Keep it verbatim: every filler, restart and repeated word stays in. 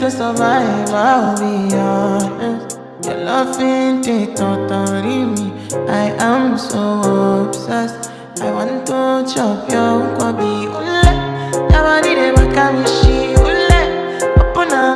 To survive, I'll be honest. Your love ain't it, totally me. I am so obsessed. I want to chop your kwabi.